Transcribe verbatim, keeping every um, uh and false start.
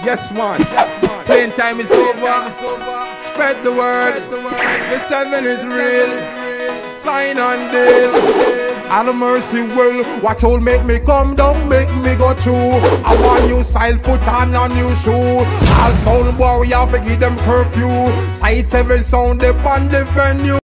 Yes man, yes man. Playing time is over. Spread the word. The seven is real. Sign on deal. And mercy will watch all make me come down, make me go through. I want new style, put on a new shoe. All sound warrior, give them curfew. Side seven sound, they on the venue.